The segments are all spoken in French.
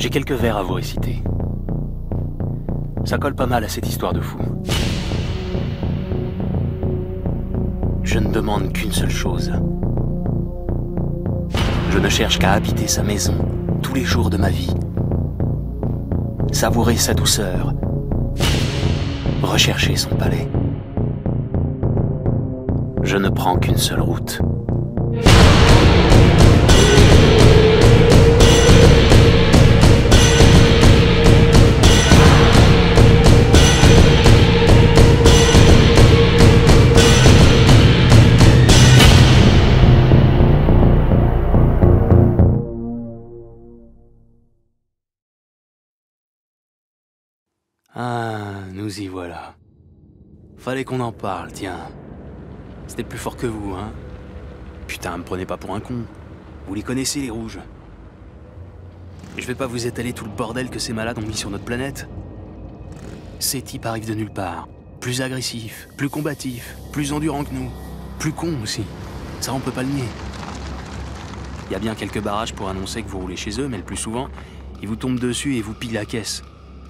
J'ai quelques vers à vous réciter. Ça colle pas mal à cette histoire de fou. Je ne demande qu'une seule chose. Je ne cherche qu'à habiter sa maison tous les jours de ma vie. Savourer sa douceur. Rechercher son palais. Je ne prends qu'une seule route. Ah, nous y voilà. Fallait qu'on en parle, tiens. C'était plus fort que vous, hein? Putain, me prenez pas pour un con. Vous les connaissez, les rouges. Je vais pas vous étaler tout le bordel que ces malades ont mis sur notre planète. Ces types arrivent de nulle part. Plus agressifs, plus combatifs, plus endurants que nous. Plus cons aussi. Ça, on peut pas le nier. Y a bien quelques barrages pour annoncer que vous roulez chez eux, mais le plus souvent, ils vous tombent dessus et vous pillent la caisse.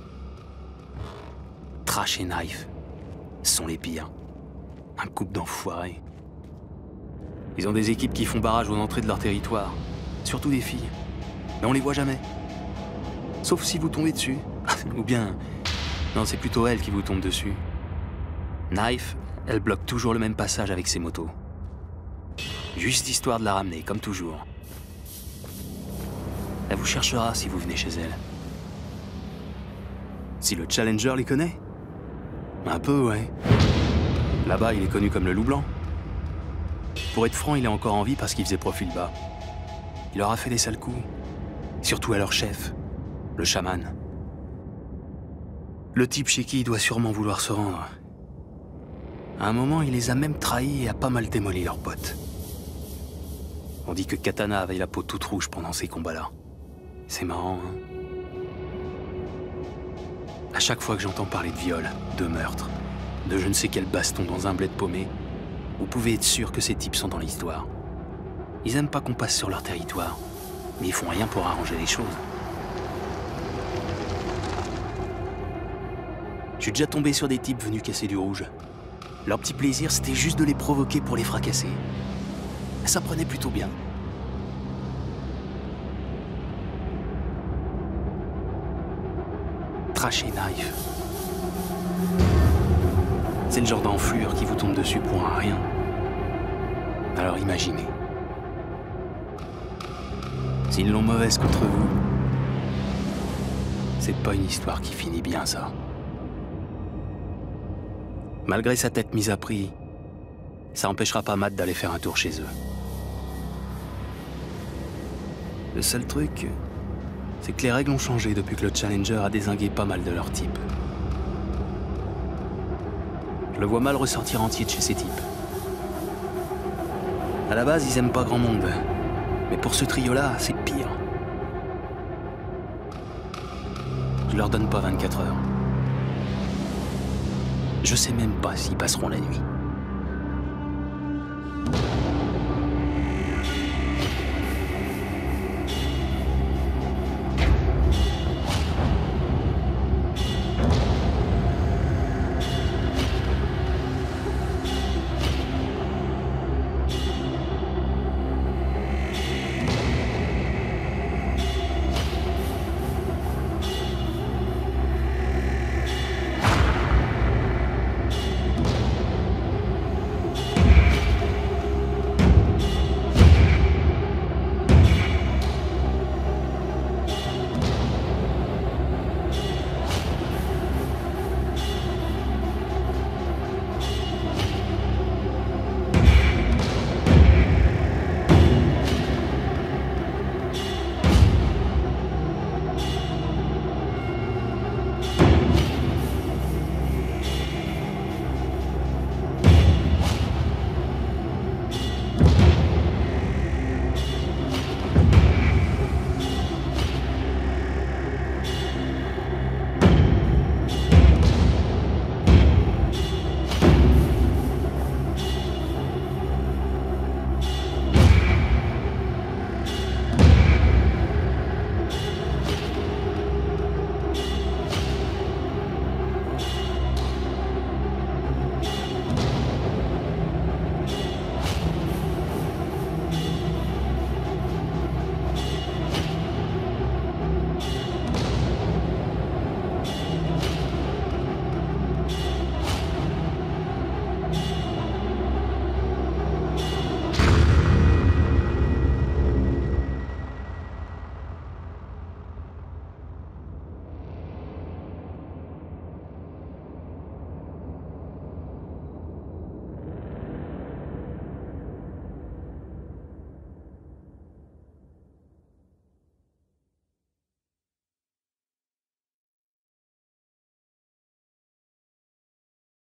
Trash et Knife sont les pires. Un couple d'enfoirés. Ils ont des équipes qui font barrage aux entrées de leur territoire. Surtout des filles. Mais on les voit jamais. Sauf si vous tombez dessus. Ou bien... Non, c'est plutôt elle qui vous tombe dessus. Knife, elle bloque toujours le même passage avec ses motos. Juste histoire de la ramener, comme toujours. Elle vous cherchera si vous venez chez elle. Si le Challenger les connaît? Un peu, ouais. Là-bas, il est connu comme le loup blanc. Pour être franc, il est encore en vie parce qu'il faisait profil bas. Il leur a fait des sales coups. Surtout à leur chef, le chaman. Le type chez qui il doit sûrement vouloir se rendre. À un moment, il les a même trahis et a pas mal démoli leurs potes. On dit que Katana avait la peau toute rouge pendant ces combats-là. C'est marrant, hein? À chaque fois que j'entends parler de viol, de meurtre, de je ne sais quel baston dans un bled paumé, vous pouvez être sûr que ces types sont dans l'histoire. Ils aiment pas qu'on passe sur leur territoire, mais ils font rien pour arranger les choses. Je suis déjà tombé sur des types venus casser du rouge. Leur petit plaisir, c'était juste de les provoquer pour les fracasser. Ça prenait plutôt bien. Trash et Knife. C'est le genre d'enflure qui vous tombe dessus pour un rien. Alors imaginez. S'ils l'ont mauvaise contre vous, c'est pas une histoire qui finit bien, ça. Malgré sa tête mise à prix, ça empêchera pas Matt d'aller faire un tour chez eux. Le seul truc, c'est que les règles ont changé depuis que le Challenger a dézingué pas mal de leurs types. Je le vois mal ressortir entier de chez ces types. À la base, ils aiment pas grand monde. Mais pour ce trio-là, c'est pire. Je leur donne pas 24 heures. Je sais même pas s'ils passeront la nuit.